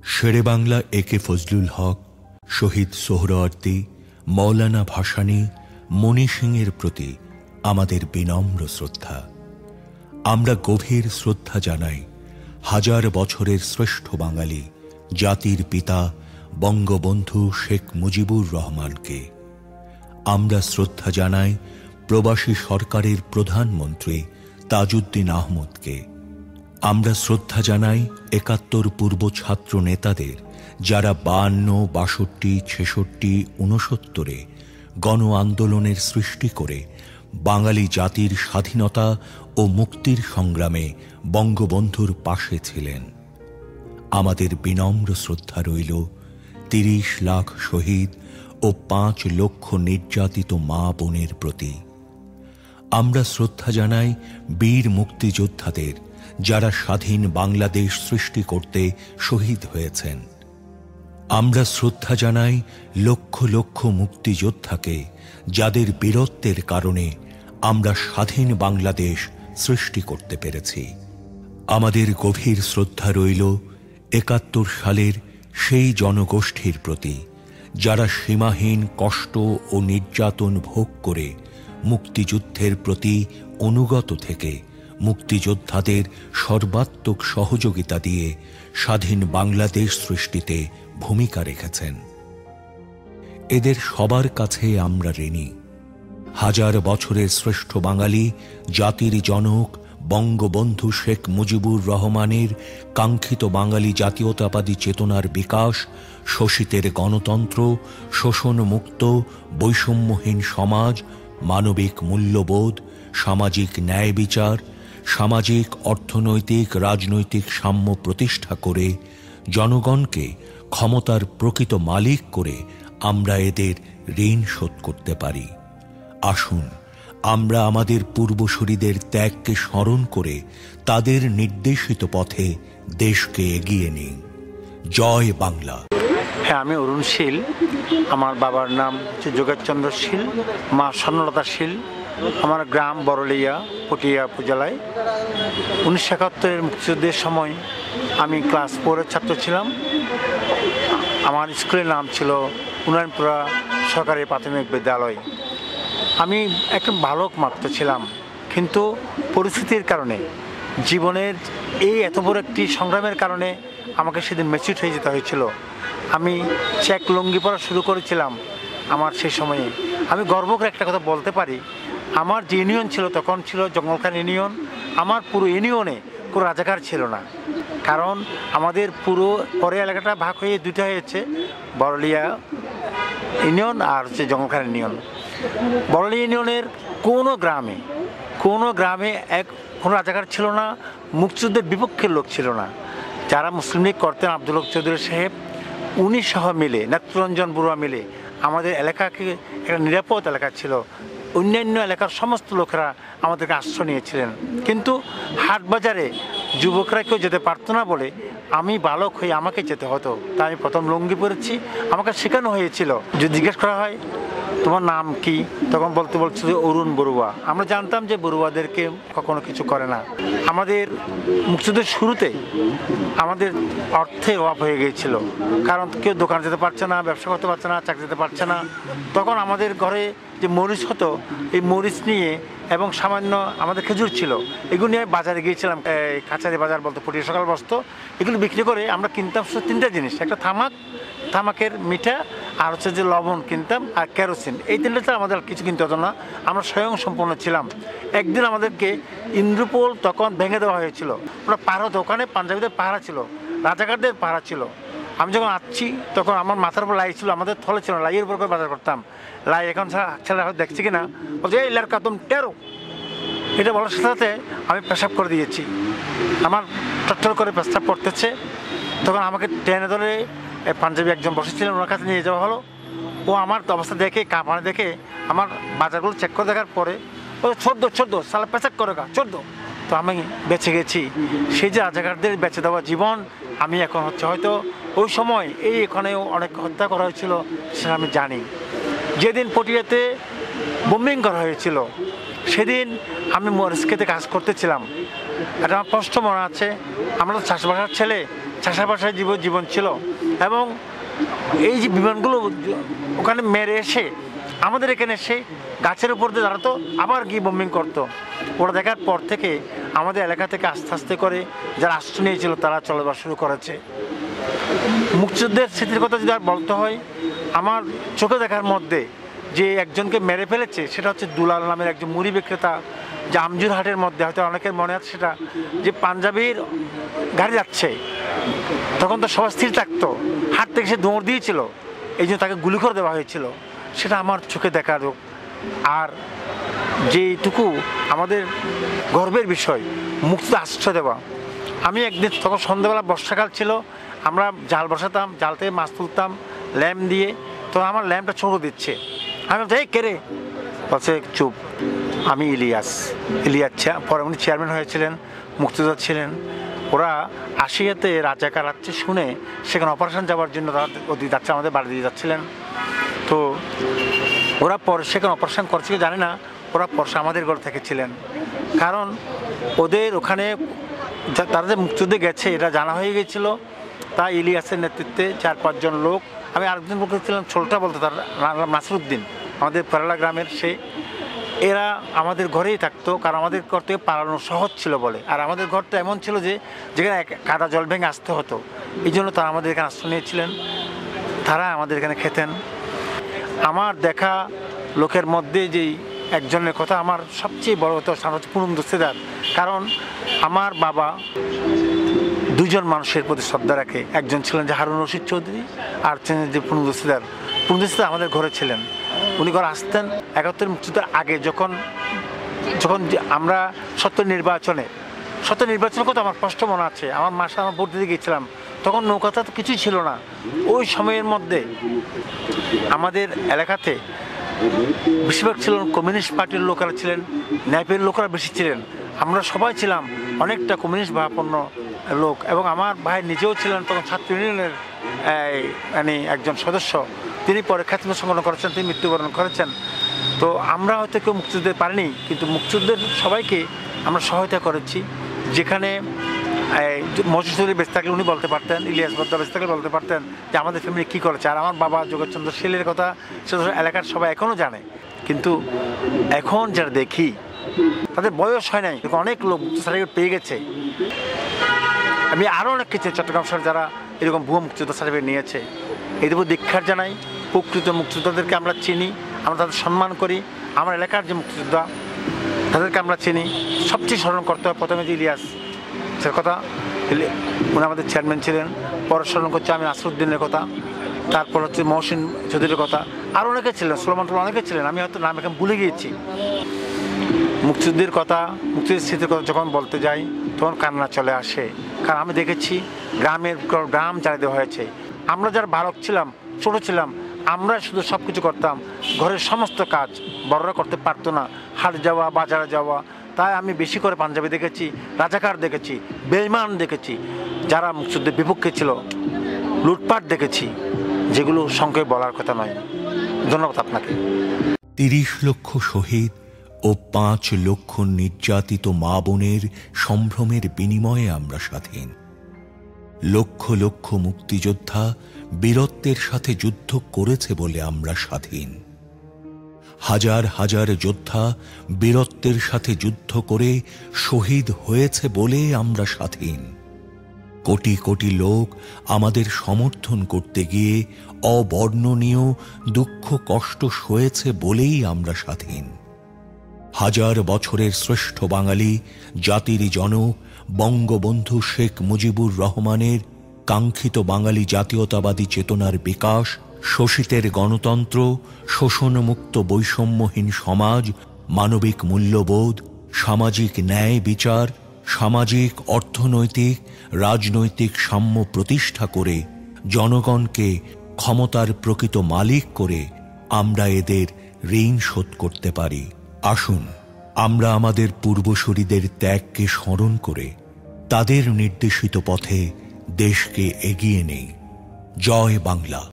শেরে বাংলা একে ফজলুল হক, শহীদ সোহরাওয়ার্দী, মৌলানা ভাসানী, মণি সিংয়ের প্রতি আমাদের বিনম্র শ্রদ্ধা। আমরা গভীর শ্রদ্ধা জানাই হাজার বছরের শ্রেষ্ঠ বাঙালি জাতির পিতা বঙ্গবন্ধু শেখ মুজিবুর রহমানকে। আমরা শ্রদ্ধা জানাই প্রবাসী সরকারের প্রধানমন্ত্রী তাজউদ্দিন আহমদকে। আমরা শ্রদ্ধা জানাই ৭১ পূর্ব ছাত্র নেতাদের, যারা ৫২, ৬২, ৬৬, ৬৯ গণ আন্দোলনের সৃষ্টি করে বাঙালি জাতির স্বাধীনতা ও মুক্তির সংগ্রামে বঙ্গবন্ধুর পাশে ছিলেন। আমাদের বিনম্র শ্রদ্ধা রইল ৩০ লাখ শহীদ ও ৫ লক্ষ নির্যাতিত মা বোনের প্রতি। আমরা শ্রদ্ধা জানাই বীর মুক্তিযোদ্ধাদের, যারা স্বাধীন বাংলাদেশ সৃষ্টি করতে শহীদ হয়েছেন। আমরা শ্রদ্ধা জানাই লক্ষ লক্ষ মুক্তিযোদ্ধাকে, যাদের বীরত্বের কারণে আমরা স্বাধীন বাংলাদেশ সৃষ্টি করতে পেরেছি। আমাদের গভীর শ্রদ্ধা রইল ৭১ সালের সেই জনগোষ্ঠীর প্রতি, যারা সীমাহীন কষ্ট ও নির্যাতন ভোগ করে মুক্তিযুদ্ধের প্রতি অনুগত থেকে মুক্তিযোদ্ধাদের সর্বাত্মক সহযোগিতা দিয়ে স্বাধীন বাংলাদেশ সৃষ্টিতে ভূমিকা রেখেছেন। এদের সবার কাছে আমরা ঋণী। হাজার বছরের শ্রেষ্ঠ বাঙালি জাতির জনক বঙ্গবন্ধু শেখ মুজিবুর রহমানের কাঙ্ক্ষিত বাঙালি জাতীয়তাবাদী চেতনার বিকাশ, শোষিতের গণতন্ত্র, শোষণমুক্ত বৈষম্যহীন সমাজ, মানবিক মূল্যবোধ, সামাজিক ন্যায় বিচার, সামাজিক অর্থনৈতিক রাজনৈতিক সাম্য প্রতিষ্ঠা করে জনগণকে ক্ষমতার প্রকৃত মালিক করে আমরা এদের ঋণ শোধ করতে পারি। আসুন আমরা আমাদের পূর্বসূরীদের ত্যাগকে স্মরণ করে তাদের নির্দেশিত পথে দেশকে এগিয়ে নিই। জয় বাংলা। হ্যাঁ, আমি অরুণ শীল। আমার বাবার নাম হচ্ছে যোগেশচন্দ্র শীল, মা স্বর্ণলতা শীল। আমার গ্রাম বড়লিয়া, পটিয়া উপজেলায়। ১৯৭১ মুক্তিযুদ্ধের সময় আমি ক্লাস 4-এর ছাত্র ছিলাম। আমার স্কুলের নাম ছিল উন্নয়নপুরা সরকারি প্রাথমিক বিদ্যালয়। আমি একটা বালক মাত্র ছিলাম, কিন্তু পরিস্থিতির কারণে, জীবনের এই এত বড় একটি সংগ্রামের কারণে আমাকে সেদিন ম্যাচিউর হয়ে যেতে হয়েছিল। আমি চেক লুঙ্গি পরা শুরু করেছিলাম আমার সেই সময়ে। আমি গর্ব করে একটা কথা বলতে পারি, আমার যে ইউনিয়ন ছিল তখন ছিল জঙ্গলখান ইউনিয়ন। আমার পুরো ইউনিয়নে কোনো রাজাকার ছিল না, কারণ আমাদের পুরো পরে এলাকাটা ভাগ হয়ে দুইটা হয়েছে, বড়লিয়া ইউনিয়ন আর হচ্ছে জঙ্গলখান ইউনিয়ন। বড়লিয়া ইউনিয়নের কোনো গ্রামে কোনো রাজাকার ছিল না, মুক্তিযুদ্ধের বিপক্ষের লোক ছিল না। যারা মুসলিম লীগ করতেন, আব্দুল হক চৌধুরী সাহেব, উনি সহ মিলে, নেত্ররঞ্জন বড়ুয়া মিলে আমাদের এলাকাকে একটা নিরাপদ এলাকা ছিল। অন্যান্য এলাকার সমস্ত লোকেরা আমাদেরকে আশ্রয় নিয়েছিলেন, কিন্তু হাট বাজারে যুবকরা কেউ যেতে পারতো না বলে আমি বালক হয়ে আমাকে যেতে হতো। তাই আমি প্রথম লুঙ্গি পরেছি, আমাকে শেখানো হয়েছিল। যদি জিজ্ঞেস করা হয় তোমার নাম কি, তখন বলছিল অরুণ বড়ুয়া। আমরা জানতাম যে বড়ুয়াদেরকে কখনো কিছু করে না। আমাদের মুক্তিযুদ্ধের শুরুতে আমাদের অর্থের অভাব হয়ে গিয়েছিল, কারণ কেউ দোকানে যেতে পারছে না, ব্যবসা করতে পারছে না, চাকরি যেতে পারছে না। তখন আমাদের ঘরে যে মরিচ হতো, এই মরিচ নিয়ে এবং সামান্য আমাদের খেজুর ছিল, এগুলো নিয়ে বাজারে গিয়েছিলাম। কাছারি বাজার বলতো, পটিয়া সকাল বসতো। এগুলো বিক্রি করে আমরা কিনতাম শুধু 3টা জিনিস, একটা তামাকের মিঠা, আর হচ্ছে যে লবণ কিনতাম, আর কেরোসিন। এই 3টা আমাদের কিছু কিনতে হতো না, আমরা স্বয়ং সম্পূর্ণ ছিলাম। একদিন আমাদেরকে ইন্দ্রপোল তখন ভেঙে দেওয়া হয়েছিল। ওরা পাহারা, দোকানে পাঞ্জাবিদের পাহারা ছিল, রাজাকারদের পাহারা ছিল। আমি যখন আসছি তখন আমার মাথার উপর লাই ছিল, আমাদের থলে ছিল, লাইয়ের উপর করে বাজার করতাম। লাই এখন ছেলে হয়তো দেখছি কিনা, বলছে এই লার কাদম টেরো। এটা বলার সাথে সাথে আমি পেশাব করে দিয়েছি, আমার টট্টর করে পেশাব করতেছে। তখন আমাকে টেনে ধরে পাঞ্জাবি একজন বসেছিলেন, ওনার কাছে নিয়ে যাওয়া হলো। ও আমার অবস্থা দেখে, কাঁপানো দেখে, আমার বাজারগুলো চেক করে দেখার পরে ও 14 সালে পেশাব করে 14। তো আমি বেঁচে গেছি। সেই যে রাজাকারদের বেঁচে দেওয়া জীবন, আমি এখন হয়তো ওই সময় এখানেও অনেক হত্যা করা হয়েছিল সেটা আমি জানি। যেদিন পটিয়াতে বোম্বিং করা হয়েছিল সেদিন আমি মরিচ খেতে কাজ করতেছিলাম। এটা আমার স্পষ্ট মনে আছে। আমরা তো চাষবাসার ছেলে, চাষাবাসায় জীবন ছিল। এবং এই যে বিমানগুলো ওখানে মেরে এসে আমাদের এখানে এসে গাছের উপর দিয়ে দাঁড়াতো, আবার গিয়ে বোম্বিং করতো। ওরা দেখার পর থেকে আমাদের এলাকা থেকে আস্তে আস্তে করে যারা আশ্রয় নিয়েছিল তারা চলাবার শুরু করেছে। মুক্তিযুদ্ধের স্মৃতির কথা যদি আর বলতে হয়, আমার চোখে দেখার মধ্যে যে একজনকে মেরে ফেলেছে সেটা হচ্ছে দুলাল নামের একজন মুড়ি বিক্রেতা, যে আমজুরহাটের মধ্যে, হয়তো অনেকের মনে আছে সেটা, যে পাঞ্জাবির গাড়ি যাচ্ছে তখন তো সবাই স্থির থাকতো, হাট থেকে সে দৌড় দিয়েছিল, এই জন্য তাকে গুলি করে দেওয়া হয়েছিল। সেটা আমার চোখে দেখার। আর যেটুকু আমাদের গর্বের বিষয়, মুক্তিতে আশ্রয় দেওয়া। আমি একদিন তখন সন্ধ্যাবেলা বর্ষাকাল ছিল, আমরা জাল বসাতাম, জাল থেকে মাছ তুলতাম ল্যাম্প দিয়ে, তো আমার ল্যাম্পটা ছোটো দিচ্ছে। আমি এই কেড়ে বলছে চুপ, আমি ইলিয়াস। পরে উনি চেয়ারম্যান হয়েছিলেন, মুক্তিযোদ্ধা ছিলেন। ওরা আশিয়াতে রাজাকার আছে শুনে সেখানে অপারেশন যাওয়ার জন্য তারা ওদিকে যাচ্ছে, আমাদের বাড়ি দিয়ে যাচ্ছিলেন। তো ওরা পরে সেখানে অপারেশন করছে কি জানে না, ওরা পরশে আমাদের ঘর থেকে ছিলেন। কারণ ওদের ওখানে তারা যে মুক্তিযুদ্ধে গেছে এটা জানা হয়ে গেছিলো। তা ইলিয়াসের নেতৃত্বে 4-5 জন লোক, আমি আরেকজন লোক ছিলাম ছোলটা বলতে, তার নাসিরুদ্দিন, আমাদের পেরালা গ্রামের, সে এরা আমাদের ঘরেই থাকতো, কারণ আমাদের ঘর থেকে পালানো সহজ ছিল বলে। আর আমাদের ঘরটা এমন ছিল যে যেখানে কাদা জল ভেঙে আসতে হতো, এই জন্য তারা আমাদের এখানে আশ্রয় নিয়েছিলেন। তারা আমাদের এখানে খেতেন। আমার দেখা লোকের মধ্যে যেই একজনের কথা আমার সবচেয়ে বড় হতো, সেটা হচ্ছে পুনম দস্তিদার। কারণ আমার বাবা 2 জন মানুষের প্রতি শ্রদ্ধা রাখে। একজন ছিলেন যে হারুন রশিদ চৌধুরী, আর ছিলেন যে পুনম দস্তিদার। পুনম দস্তিদার আমাদের ঘরে ছিলেন। উনি ঘরে আসতেন 71 মুক্তিযুদ্ধের আগে, যখন আমরা সত্য নির্বাচনের কথা আমার স্পষ্ট মনে আছে। আমার মাসে আমার ভোট দিতে গিয়েছিলাম, তখন নৌকাটা তো কিছুই ছিল না। ওই সময়ের মধ্যে আমাদের এলাকাতে বেশিরভাগ ছিলেন কমিউনিস্ট পার্টির লোকেরা ছিলেন, ন্যাপের লোকেরা বেশি ছিলেন। আমরা সবাই ছিলাম অনেকটা কমিউনিস্ট ভাবাপন্ন লোক। এবং আমার ভাই নিজেও ছিলেন তখন ছাত্র ইউনিয়নের একজন সদস্য। তিনি পরে খ্যাতিমান সংগঠন করেছেন, তিনি মৃত্যুবরণ করেছেন। তো আমরা হয়তো কেউ মুক্তিযুদ্ধে পারিনি, কিন্তু মুক্তিযুদ্ধের সবাইকে আমরা সহায়তা করেছি। যেখানে মজুর চৌধুরী বেঁচে থাকলে উনি বলতে পারতেন, ইলিয়াস বদ্দা বেঁচে থাকলে বলতে পারতেন যে আমাদের ফ্যামিলি কী করেছে। আর আমার বাবা যোগেশচন্দ্র শীলের কথা সেটা এলাকার সবাই এখনও জানে। কিন্তু এখন যারা দেখি তাদের বয়স হয় নাই, অনেক লোক মুক্তি সার্টিফিকেট পেয়ে গেছে। আমি আরও অনেক কিছু চট্টগ্রাম শহরে যারা এরকম ভুয়ো মুক্তিযোদ্ধা সার্টিফিকেট নিয়েছে, এদের উপর দীক্ষার জানাই। প্রকৃত মুক্তিযোদ্ধাদেরকে আমরা চিনি, আমরা তাদের সম্মান করি। আমার এলাকার যে মুক্তিযোদ্ধা তাদেরকে আমরা চিনি। সবচেয়ে স্মরণ করতে হয় প্রথমে যে ইলিয়াস সে কথা, উনি আমাদের চেয়ারম্যান ছিলেন। পরে স্মরণ করছে আমি নাসিরুদ্দিনের কথা, তারপর হচ্ছে মহসিন চৌধুরীর কথা, আর অনেকে ছিলেন, সুলেমান অনেকে ছিলেন, আমি হয়তো নাম এখন ভুলে গিয়েছি। মুক্তিযুদ্ধের কথা, মুক্তিযুদ্ধের স্মৃতির কথা যখন বলতে যাই তখন কান্না চলে আসে। কারণ আমি দেখেছি গ্রাম জ্বালিয়ে দেওয়া হয়েছে। আমরা যারা বালক ছিলাম, ছোটো ছিলাম, আমরা শুধু সব কিছু করতাম, ঘরের সমস্ত কাজ বড়রা করতে পারতো না, হাট যাওয়া, বাজারে যাওয়া। তাই আমি বেশি করে পাঞ্জাবি দেখেছি, রাজাকার দেখেছি, বেঈমান দেখেছি, যারা মুক্তিযুদ্ধের বিপক্ষে ছিল, লুটপাট দেখেছি, যেগুলো সংখ্যায় বলার কথা নয়। ধন্যবাদ আপনাকে। 30 লক্ষ শহীদ ও 5 লক্ষ নির্যাতিত মা বোনের সম্ভ্রমের বিনিময়ে আমরা স্বাধীন। লক্ষ লক্ষ মুক্তিযোদ্ধা বীরত্বের সাথে যুদ্ধ করেছে বলে আমরা স্বাধীন। হাজার হাজার যোদ্ধা বীরত্বের সাথে যুদ্ধ করে শহীদ হয়েছে বলে আমরা স্বাধীন। কোটি কোটি লোক আমাদের সমর্থন করতে গিয়ে অবর্ণনীয় দুঃখ কষ্ট সয়েছে বলেই আমরা স্বাধীন। হাজার বছরের শ্রেষ্ঠ বাঙালি জাতির জনক বঙ্গবন্ধু শেখ মুজিবুর রহমানের কাঙ্ক্ষিত বাঙালি জাতীয়তাবাদী চেতনার বিকাশ, শোষিতের গণতন্ত্র, শোষণমুক্ত বৈষম্যহীন সমাজ, মানবিক মূল্যবোধ, সামাজিক ন্যায় বিচার, সামাজিক অর্থনৈতিক রাজনৈতিক সাম্য প্রতিষ্ঠা করে জনগণকে ক্ষমতার প্রকৃত মালিক করে আমরা এদের ঋণ শোধ করতে পারি। আসুন আমরা আমাদের পূর্বসূরীদের ত্যাগকে স্মরণ করে তাদের নির্দেশিত পথে দেশকে এগিয়ে নেই। জয় বাংলা।